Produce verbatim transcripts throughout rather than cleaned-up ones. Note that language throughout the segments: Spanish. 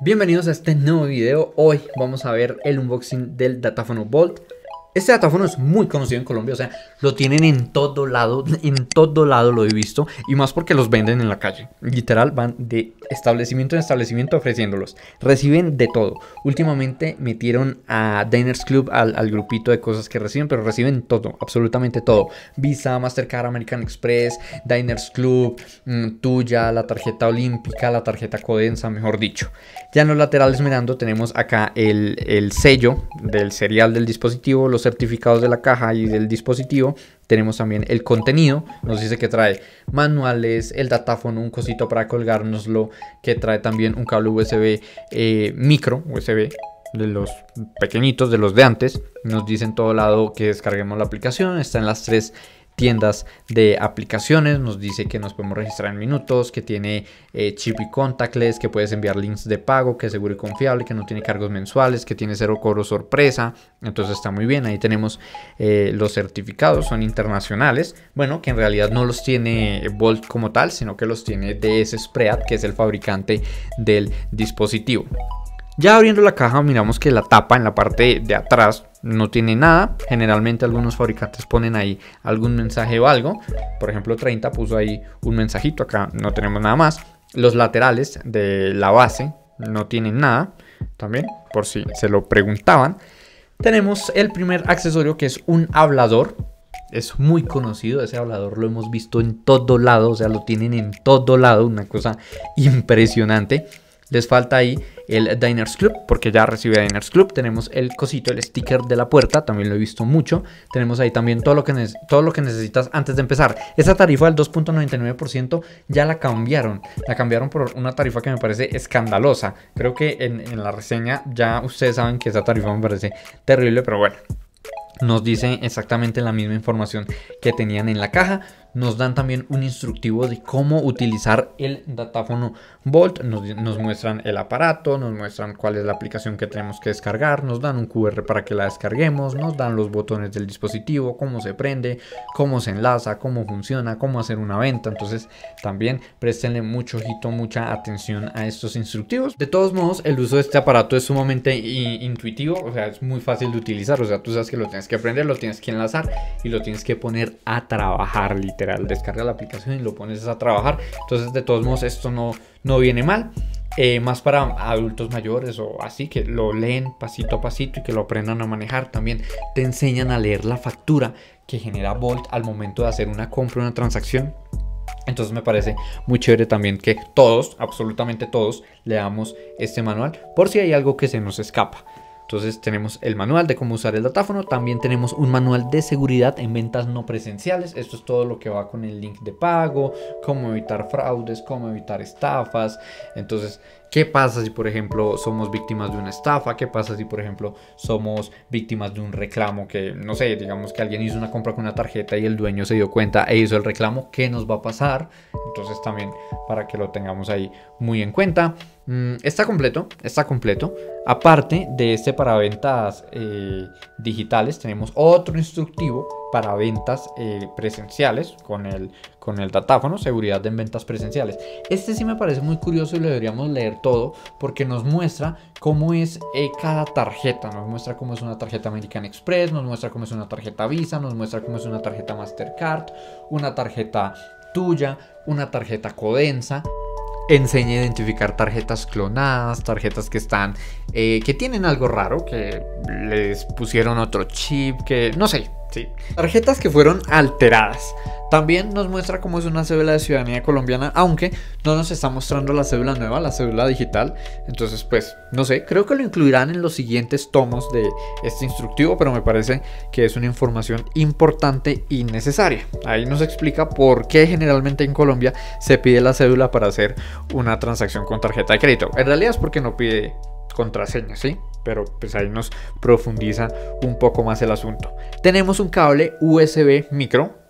Bienvenidos a este nuevo video. Hoy vamos a ver el unboxing del datáfono Bolt. Este datáfono es muy conocido en Colombia, o sea, lo tienen en todo lado, en todo lado lo he visto, y más porque los venden en la calle. Literal, van de establecimiento en establecimiento ofreciéndolos. Reciben de todo. Últimamente metieron a Diners Club al, al grupito de cosas que reciben, pero reciben todo, absolutamente todo. Visa, Mastercard, American Express, Diners Club, mmm, tuya, la tarjeta olímpica, la tarjeta Codensa, mejor dicho. Ya en los laterales mirando tenemos acá el, el sello del serial del dispositivo, los certificados de la caja y del dispositivo. Tenemos también el contenido, nos dice que trae manuales, el datáfono, un cosito para colgárnoslo, que trae también un cable U S B eh, micro, U S B de los pequeñitos, de los de antes. Nos dice en todo lado que descarguemos la aplicación, está en las tres tiendas de aplicaciones. Nos dice que nos podemos registrar en minutos, que tiene eh, chip y contactless, que puedes enviar links de pago, que es seguro y confiable, que no tiene cargos mensuales, que tiene cero cobro sorpresa. Entonces está muy bien. Ahí tenemos eh, los certificados, son internacionales. Bueno, que en realidad no los tiene Bolt como tal, sino que los tiene D S Spread, que es el fabricante del dispositivo. Ya abriendo la caja miramos que la tapa en la parte de atrás no tiene nada. Generalmente algunos fabricantes ponen ahí algún mensaje o algo. Por ejemplo, treinta puso ahí un mensajito. Acá no tenemos nada más. Los laterales de la base no tienen nada. También, por si se lo preguntaban. Tenemos el primer accesorio, que es un hablador. Es muy conocido, ese hablador lo hemos visto en todo lado. O sea, lo tienen en todo lado. Una cosa impresionante. Les falta ahí el Diners Club, porque ya recibe Diners Club. Tenemos el cosito, el sticker de la puerta, también lo he visto mucho. Tenemos ahí también todo lo que, todo lo que necesitas antes de empezar. Esa tarifa del dos punto noventa y nueve por ciento ya la cambiaron. La cambiaron por una tarifa que me parece escandalosa. Creo que en, en la reseña ya ustedes saben que esa tarifa me parece terrible, pero bueno. Nos dice exactamente la misma información que tenían en la caja. Nos dan también un instructivo de cómo utilizar el datáfono Bolt. Nos, nos muestran el aparato, nos muestran cuál es la aplicación que tenemos que descargar. Nos dan un Q R para que la descarguemos. Nos dan los botones del dispositivo, cómo se prende, cómo se enlaza, cómo funciona, cómo hacer una venta. Entonces también préstenle mucho ojito, mucha atención a estos instructivos. De todos modos, el uso de este aparato es sumamente intuitivo. O sea, es muy fácil de utilizar. O sea, tú sabes que lo tienes que aprender, lo tienes que enlazar y lo tienes que poner a trabajar, literalmente. Descarga la aplicación y lo pones a trabajar. Entonces, de todos modos, esto no, no viene mal. Eh, más para adultos mayores o así, que lo leen pasito a pasito y que lo aprendan a manejar. También te enseñan a leer la factura que genera Bolt al momento de hacer una compra, una transacción. Entonces me parece muy chévere también que todos, absolutamente todos, leamos este manual por si hay algo que se nos escapa. Entonces tenemos el manual de cómo usar el datáfono. También tenemos un manual de seguridad en ventas no presenciales. Esto es todo lo que va con el link de pago, cómo evitar fraudes, cómo evitar estafas. Entonces, ¿qué pasa si por ejemplo somos víctimas de una estafa? ¿Qué pasa si por ejemplo somos víctimas de un reclamo? Que no sé, digamos que alguien hizo una compra con una tarjeta y el dueño se dio cuenta e hizo el reclamo. ¿Qué nos va a pasar? Entonces también para que lo tengamos ahí muy en cuenta. Mm, está completo, está completo. Aparte de este para ventas eh, digitales, tenemos otro instructivo para ventas eh, presenciales con el, con el datáfono, seguridad en ventas presenciales. Este sí me parece muy curioso y lo deberíamos leer todo porque nos muestra cómo es eh, cada tarjeta. Nos muestra cómo es una tarjeta American Express, nos muestra cómo es una tarjeta Visa, nos muestra cómo es una tarjeta Mastercard, una tarjeta tuya, una tarjeta Codensa. Enseña a identificar tarjetas clonadas, tarjetas que están, eh, que tienen algo raro, que les pusieron otro chip, que no sé, sí. Tarjetas que fueron alteradas. También nos muestra cómo es una cédula de ciudadanía colombiana, aunque no nos está mostrando la cédula nueva, la cédula digital. Entonces, pues, no sé, creo que lo incluirán en los siguientes tomos de este instructivo, pero me parece que es una información importante y necesaria. Ahí nos explica por qué generalmente en Colombia se pide la cédula para hacer una transacción con tarjeta de crédito. En realidad es porque no pide contraseña, ¿sí? Pero pues ahí nos profundiza un poco más el asunto. Tenemos un cable U S B micro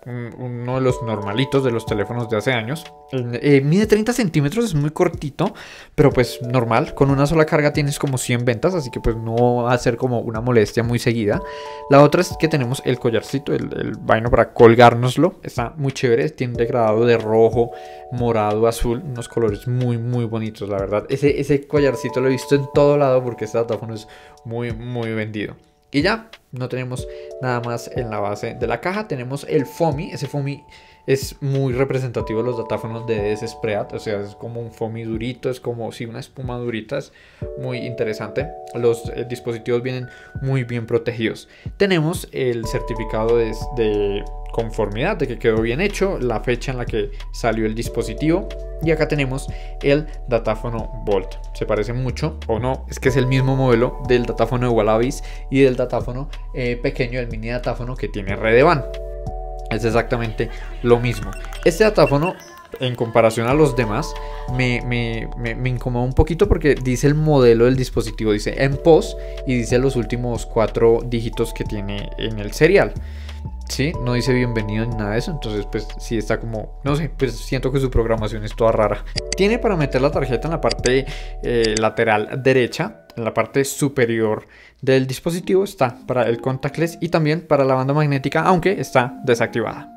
un, uno de los normalitos de los teléfonos de hace años. Eh, mide treinta centímetros, es muy cortito, pero pues normal. Con una sola carga tienes como cien ventas, así que pues no va a ser como una molestia muy seguida. La otra es que tenemos el collarcito, el, el vaino para colgárnoslo. Está muy chévere, tiene un degradado de rojo, morado, azul, unos colores muy muy bonitos, la verdad. Ese, ese collarcito lo he visto en todo lado porque este datáfono es muy muy vendido. Y ya, no tenemos nada más en la base de la caja. Tenemos el foamy. Ese foamy es muy representativo de los datáfonos de D S Spread. O sea, es como un foamy durito. Es como si sí, una espuma durita. Es muy interesante. Los eh, dispositivos vienen muy bien protegidos. Tenemos el certificado de, de conformidad, de que quedó bien hecho, la fecha en la que salió el dispositivo. Y acá tenemos el datáfono Bolt. Se parece mucho, o no, es que es el mismo modelo del datáfono de Wallabies y del datáfono eh, pequeño, el mini datáfono que tiene red de WAN. Es exactamente lo mismo. Este datáfono, en comparación a los demás, me, me, me, me incomoda un poquito porque dice el modelo del dispositivo, dice M P O S y dice los últimos cuatro dígitos que tiene en el serial. Sí, no dice bienvenido ni nada de eso, entonces pues sí está como, no sé, pues siento que su programación es toda rara. Tiene para meter la tarjeta en la parte eh, lateral derecha, en la parte superior del dispositivo está para el contactless y también para la banda magnética, aunque está desactivada.